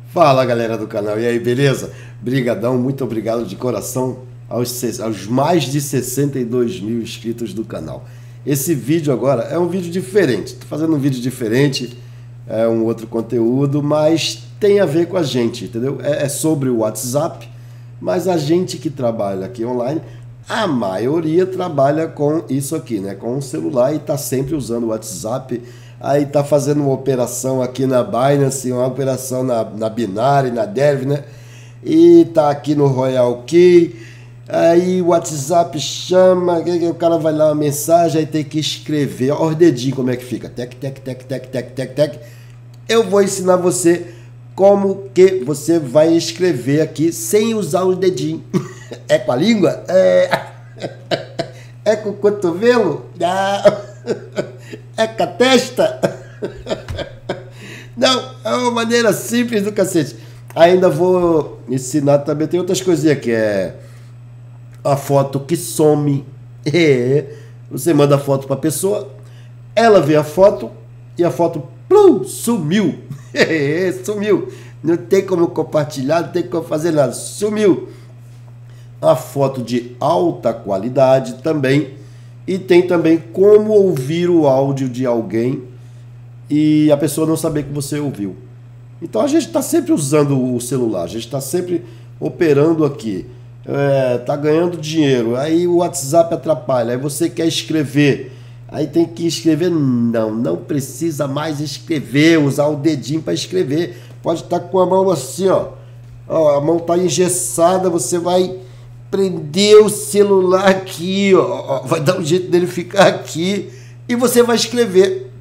Fala galera do canal, e aí, beleza? Brigadão, muito obrigado de coração aos mais de 62 mil inscritos do canal. Esse vídeo agora é um vídeo diferente, tô fazendo um vídeo diferente, é um outro conteúdo, mas tem a ver com a gente, entendeu? É sobre o WhatsApp, mas a gente que trabalha aqui online, a maioria trabalha com isso aqui, né? Com o celular e tá sempre usando o WhatsApp. Aí tá fazendo uma operação aqui na Binance, uma operação na Binary, na Dev, né? E tá aqui no Royal Key. Aí o WhatsApp chama, o cara vai lá uma mensagem, aí tem que escrever. Olha os dedinhos como é que fica. Tec, tec, tec, tec, tec, tec, tec. Eu vou ensinar você como que você vai escrever aqui sem usar os dedinhos. É com a língua? É com o cotovelo? Não. É com a testa? Não, é uma maneira simples do cacete. Ainda vou ensinar também, tem outras coisinhas que é a foto que some. Você manda a foto para a pessoa, ela vê a foto e a foto plum, sumiu. Sumiu. Não tem como compartilhar, não tem como fazer nada. Sumiu. A foto de alta qualidade também. E tem também como ouvir o áudio de alguém e a pessoa não saber que você ouviu. Então a gente está sempre usando o celular, a gente está sempre operando aqui, está ganhando dinheiro, aí o WhatsApp atrapalha, aí você quer escrever, aí tem que escrever, não precisa mais escrever, usar o dedinho para escrever, pode estar com a mão assim, ó, a mão está engessada, você vai prender o celular aqui, ó, vai dar um jeito dele ficar aqui e você vai escrever.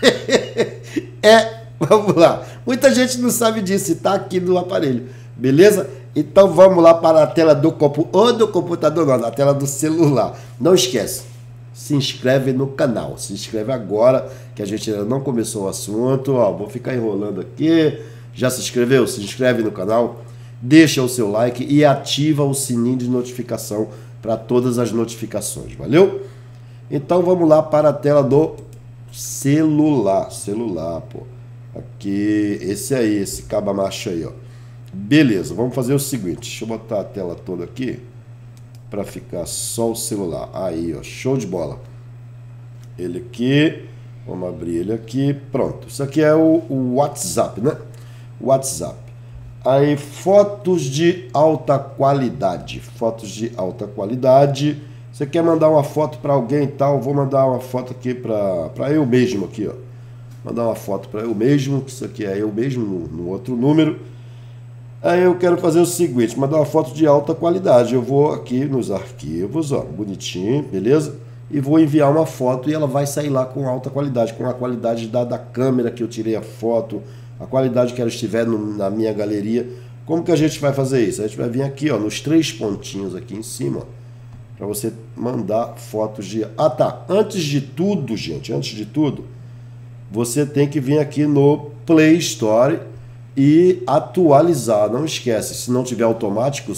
Vamos lá. Muita gente não sabe disso e tá aqui no aparelho, beleza? Então vamos lá para a tela do computador, não, na tela do celular. Não esquece, se inscreve no canal, se inscreve agora que a gente ainda não começou o assunto, ó, vou ficar enrolando aqui. Já se inscreveu? Se inscreve no canal. Deixa o seu like e ativa o sininho de notificação para todas as notificações, valeu? Então vamos lá para a tela do celular, pô. Aqui, esse aí, esse cabo macho aí, ó. Beleza, vamos fazer o seguinte, deixa eu botar a tela toda aqui para ficar só o celular. Aí, ó, show de bola. Ele aqui, vamos abrir ele aqui, pronto. Isso aqui é o WhatsApp, né? WhatsApp. Aí, fotos de alta qualidade. Fotos de alta qualidade. Você quer mandar uma foto para alguém e tal? Vou mandar uma foto aqui para eu mesmo aqui, ó. Mandar uma foto para eu mesmo, que isso aqui é eu mesmo no outro número. Aí eu quero fazer o seguinte, mandar uma foto de alta qualidade. Eu vou aqui nos arquivos, ó, bonitinho, beleza? E vou enviar uma foto e ela vai sair lá com alta qualidade, com a qualidade da câmera que eu tirei a foto, a qualidade que ela estiver na minha galeria. Como que a gente vai fazer isso? A gente vai vir aqui, ó, nos 3 pontinhos aqui em cima, para você mandar fotos de... Ah, tá. Antes de tudo, gente, antes de tudo, você tem que vir aqui no Play Store e atualizar. Não esquece, se não tiver automático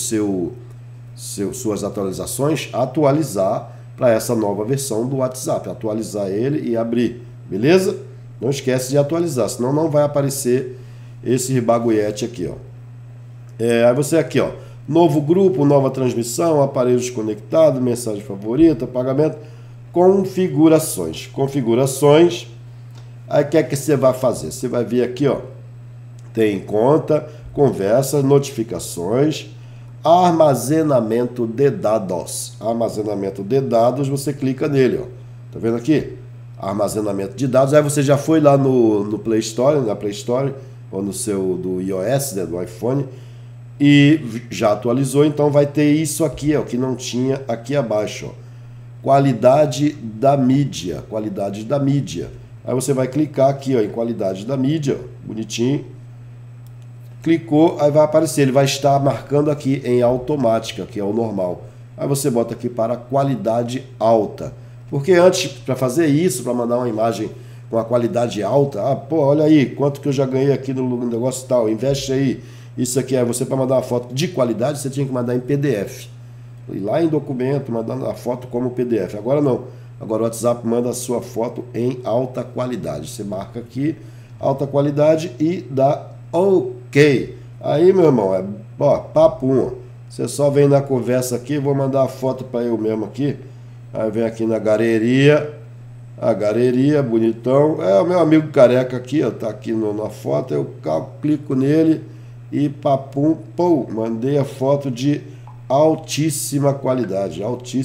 suas atualizações, atualizar para essa nova versão do WhatsApp. Atualizar ele e abrir, beleza? Não esquece de atualizar, senão não vai aparecer esse bagulhete aqui, ó. Aí você aqui, ó, novo grupo, nova transmissão, aparelhos conectados, mensagem favorita, pagamento, configurações. Configurações, aí o que é que você vai fazer? Você vai vir aqui, ó, tem conta, conversa, notificações, armazenamento de dados. Armazenamento de dados, você clica nele, ó. Tá vendo aqui? Armazenamento de dados, aí você já foi lá no Play Store, na Play Store, ou no seu do iOS, né, do iPhone, e já atualizou, então vai ter isso aqui, ó, que não tinha aqui abaixo, ó. Qualidade da mídia, qualidade da mídia. Aí você vai clicar aqui, ó, em qualidade da mídia, ó, bonitinho. Clicou, aí vai aparecer, ele vai estar marcando aqui em automática, que é o normal. Aí você bota aqui para qualidade alta. Porque antes, para fazer isso, para mandar uma imagem com a qualidade alta, pô, olha aí, quanto que eu já ganhei aqui no negócio tal, investe aí. Isso aqui é você, para mandar uma foto de qualidade, você tinha que mandar em PDF. Ir lá em documento, mandando a foto como PDF. Agora não. Agora o WhatsApp manda a sua foto em alta qualidade. Você marca aqui, alta qualidade e dá OK. Aí, meu irmão, papo um. Você só vem na conversa aqui, vou mandar a foto para eu mesmo aqui. Aí vem aqui na galeria, a galeria, bonitão. É o meu amigo careca aqui, ó, tá aqui na foto. Eu clico nele e papum, pô, mandei a foto de altíssima qualidade,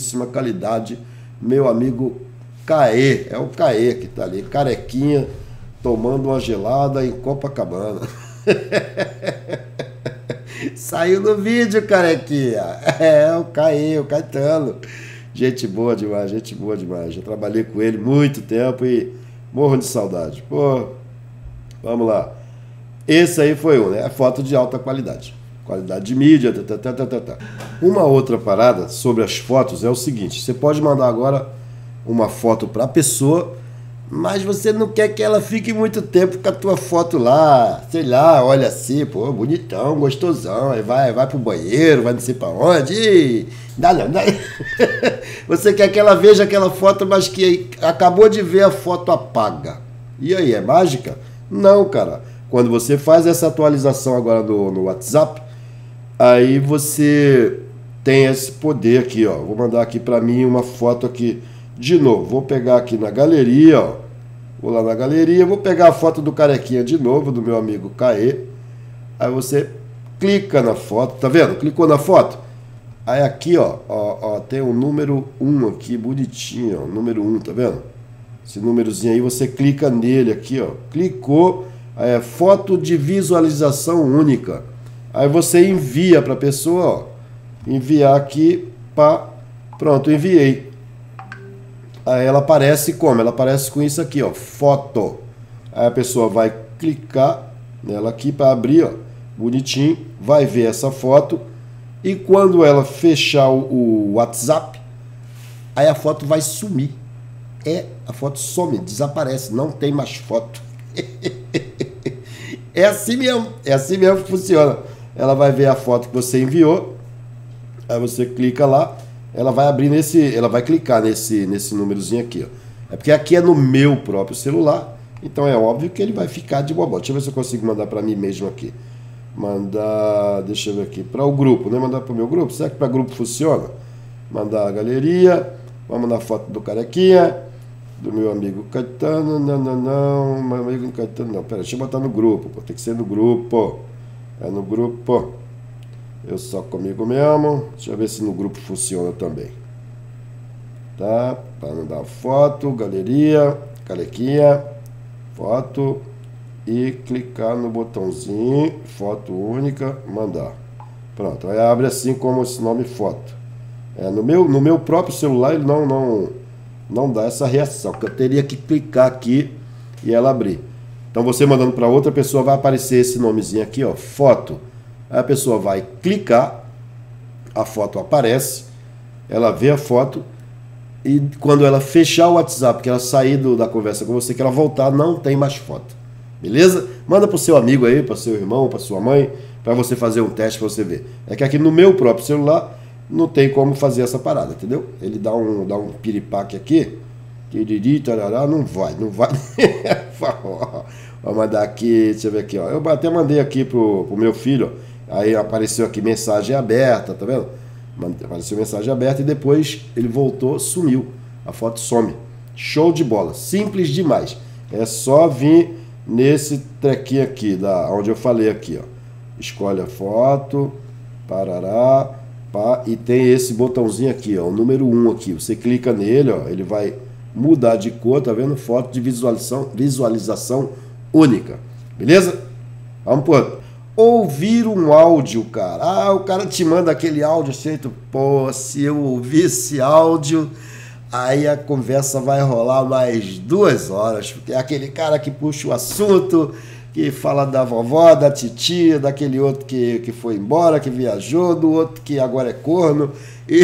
meu amigo Caê. É o Caê que tá ali, carequinha, tomando uma gelada em Copacabana. Saiu no vídeo, carequinha. É, o Caê, o Caetano. Gente boa demais, gente boa demais. Já trabalhei com ele muito tempo e morro de saudade. Pô, vamos lá. Esse aí foi um, né? É foto de alta qualidade. Qualidade de mídia, tá. Uma outra parada sobre as fotos é o seguinte. Você pode mandar agora uma foto para a pessoa, mas você não quer que ela fique muito tempo com a tua foto lá, sei lá, olha assim, pô, bonitão, gostosão, aí vai pro banheiro, vai não sei pra onde, e dá. Você quer que ela veja aquela foto, mas que acabou de ver a foto apaga. E aí, é mágica? Não, cara. Quando você faz essa atualização agora no WhatsApp, aí você tem esse poder aqui, ó. Vou mandar aqui pra mim uma foto aqui. De novo, vou pegar aqui na galeria, ó. Vou lá na galeria, vou pegar a foto do carequinha de novo, do meu amigo Caê. Aí você clica na foto, tá vendo? Clicou na foto. Aí aqui, ó, tem o número 1 aqui, bonitinho, ó, número 1, tá vendo? Esse númerozinho aí, você clica nele aqui, ó. Clicou, aí é foto de visualização única. Aí você envia pra pessoa, ó. Enviar aqui, pá, pronto, enviei. Aí ela aparece como? Ela aparece com isso aqui, ó, foto. Aí a pessoa vai clicar nela aqui para abrir, ó, bonitinho, vai ver essa foto e quando ela fechar o WhatsApp, aí a foto vai sumir. A foto some, desaparece, não tem mais foto. É assim mesmo que funciona. Ela vai ver a foto que você enviou, aí você clica lá. Ela vai abrir ela vai clicar nesse númerozinho aqui, ó. É porque aqui é no meu próprio celular, então é óbvio que ele vai ficar de boa. Deixa eu ver se eu consigo mandar para mim mesmo aqui. Mandar, deixa eu ver aqui, para o grupo, né? Mandar para o meu grupo. Será que para grupo funciona? Mandar a galeria, vamos na foto do carequinha, do meu amigo Caetano, não, meu amigo Caetano, não, pera, deixa eu botar no grupo, pô. Tem que ser no grupo, é no grupo. Eu só comigo mesmo. Deixa eu ver se no grupo funciona também. Tá? Para mandar foto, galeria, carequinha, foto e clicar no botãozinho, foto única, mandar. Pronto, aí abre assim como esse nome foto. No meu próprio celular ele não dá essa reação, porque eu teria que clicar aqui e ela abrir. Então você mandando para outra pessoa vai aparecer esse nomezinho aqui, ó, foto. Aí a pessoa vai clicar, a foto aparece, ela vê a foto e quando ela fechar o WhatsApp, que ela sair da conversa com você, que ela voltar, não tem mais foto. Beleza? Manda pro seu amigo aí, para seu irmão, para sua mãe, para você fazer um teste para você ver. É que aqui no meu próprio celular não tem como fazer essa parada, entendeu? Ele dá um piripaque aqui, tarará, não vai. Vou mandar aqui, deixa eu ver aqui, ó. Eu até mandei aqui pro meu filho, ó. Aí apareceu aqui mensagem aberta, tá vendo? Apareceu mensagem aberta e depois ele voltou, sumiu. A foto some. Show de bola. Simples demais. É só vir nesse trequinho aqui, onde eu falei aqui, ó. Escolhe a foto, parará, pá, e tem esse botãozinho aqui, ó, o número 1 aqui. Você clica nele, ó, ele vai mudar de cor, tá vendo? Foto de visualização única. Beleza? Vamos pro outro. Ouvir um áudio, cara. O cara te manda aquele áudio feito, pô, se eu ouvir esse áudio, aí a conversa vai rolar mais 2 horas, porque é aquele cara que puxa o assunto, que fala da vovó, da titia, daquele outro que foi embora, que viajou, do outro que agora é corno, e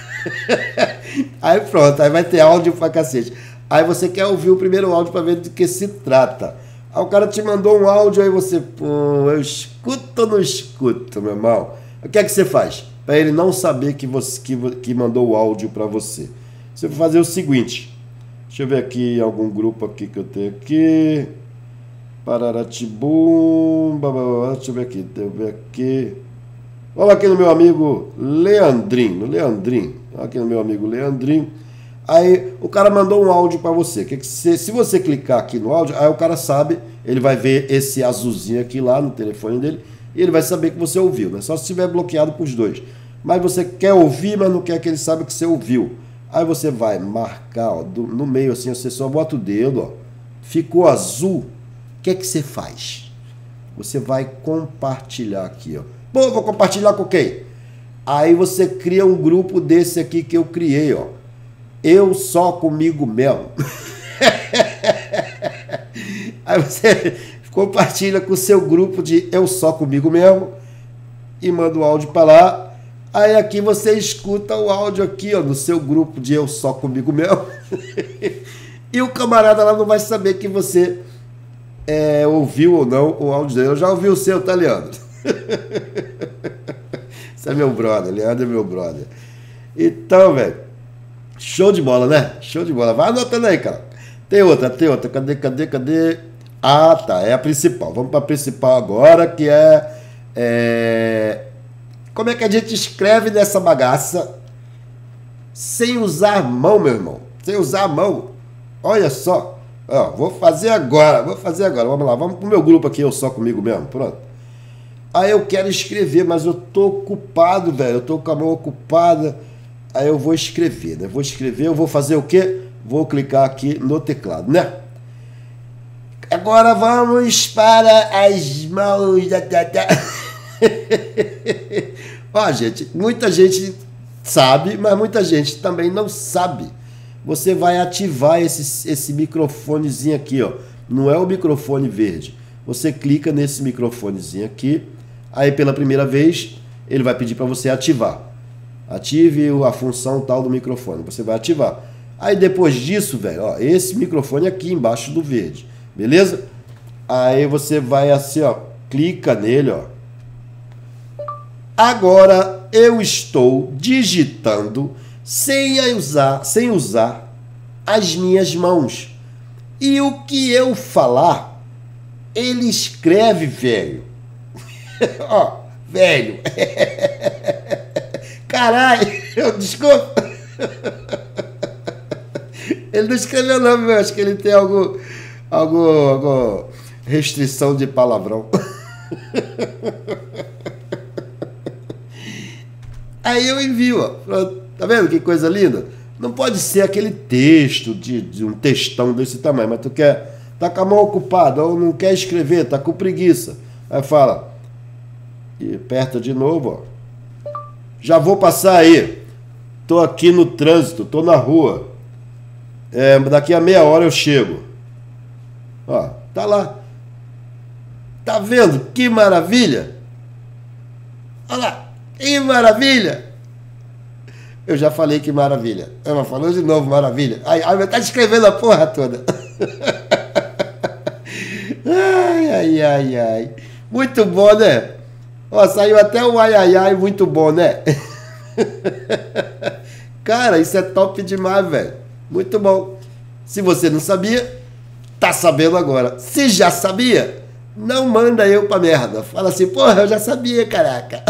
aí pronto, aí vai ter áudio pra cacete. Aí você quer ouvir o primeiro áudio para ver do que se trata. Aí o cara te mandou um áudio, aí você, pô, eu escuto ou não escuto, meu irmão? O que é que você faz? Para ele não saber que mandou o áudio para você. Você vai fazer o seguinte, deixa eu ver aqui algum grupo aqui que eu tenho aqui. Pararatibum. Deixa eu ver aqui. Vamos aqui no meu amigo Leandrinho. Aqui no meu amigo Leandrinho. Aí o cara mandou um áudio para você. Se você clicar aqui no áudio, aí o cara sabe, ele vai ver esse azulzinho aqui lá no telefone dele e ele vai saber que você ouviu, né? Só se estiver bloqueado para os dois. Mas você quer ouvir, mas não quer que ele saiba que você ouviu. Aí você vai marcar, ó, no meio assim, você só bota o dedo, ó. Ficou azul. O que é que você faz? Você vai compartilhar aqui, ó. Pô, vou compartilhar com quem? Aí você cria um grupo desse aqui que eu criei, ó. Eu só comigo mesmo. Aí você compartilha com o seu grupo de Eu Só Comigo Mesmo e manda o áudio para lá. Aí aqui você escuta o áudio aqui, ó, no seu grupo de Eu Só Comigo Mesmo. E o camarada lá não vai saber que você ouviu ou não o áudio dele. Eu já ouvi o seu, tá, Leandro? Esse é meu brother, Leandro é meu brother. Então, velho, show de bola, né? Show de bola. Vai anotando aí, cara. Tem outra. Cadê? Ah, tá. É a principal. Vamos para a principal agora, que é... Como é que a gente escreve nessa bagaça sem usar a mão, meu irmão? Sem usar a mão. Olha só. Ó, vou fazer agora. Vamos lá. Vamos pro meu grupo aqui, Eu Só Comigo Mesmo. Pronto. Aí eu quero escrever, mas eu tô ocupado, velho. Eu tô com a mão ocupada. Aí eu vou escrever, né? Eu vou fazer o quê? Vou clicar aqui no teclado, né? Agora vamos para as mãos da Tata. Ó, gente, muita gente sabe, mas muita gente também não sabe. Você vai ativar esse microfonezinho aqui, ó. Não é o microfone verde. Você clica nesse microfonezinho aqui. Aí pela primeira vez ele vai pedir para você ativar. Ative a função tal do microfone. Você vai ativar. Aí depois disso, velho, ó, esse microfone aqui embaixo do verde. Beleza? Aí você vai assim, ó, clica nele, ó. Agora eu estou digitando sem usar as minhas mãos. E o que eu falar, ele escreve, velho. Ó, velho. Caralho, desculpa. Ele não escreveu não, meu. Acho que ele tem alguma restrição de palavrão. Aí eu envio, ó. Tá vendo que coisa linda? Não pode ser aquele texto de um textão desse tamanho, mas tu quer, tá com a mão ocupada ou não quer escrever, tá com preguiça. Aí fala, e aperta de novo, ó. Já vou passar aí. Tô aqui no trânsito, tô na rua. Daqui a meia hora eu chego. Ó, tá lá. Tá vendo que maravilha? Olha lá, que maravilha. Eu já falei que maravilha. Ela falou de novo maravilha. Ai, tá escrevendo a porra toda. Ai. Muito bom, né? Ó, saiu até um ai, muito bom, né? Cara, isso é top demais, velho. Muito bom. Se você não sabia, tá sabendo agora. Se já sabia, não manda eu pra merda. Fala assim, porra, eu já sabia, caraca.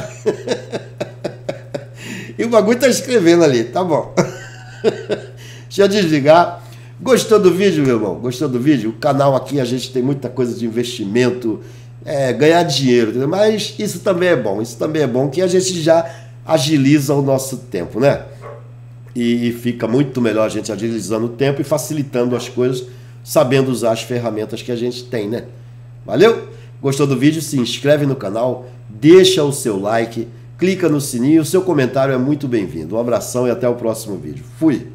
E o bagulho tá escrevendo ali, tá bom. Deixa eu desligar. Gostou do vídeo, meu irmão? Gostou do vídeo? O canal aqui, a gente tem muita coisa de investimento, ganhar dinheiro, entendeu? Mas isso também é bom. Isso também é bom que a gente já agiliza o nosso tempo, né? E fica muito melhor a gente agilizando o tempo e facilitando as coisas, sabendo usar as ferramentas que a gente tem, né? Valeu? Gostou do vídeo? Se inscreve no canal, deixa o seu like, clica no sininho, o seu comentário é muito bem-vindo. Um abração e até o próximo vídeo. Fui!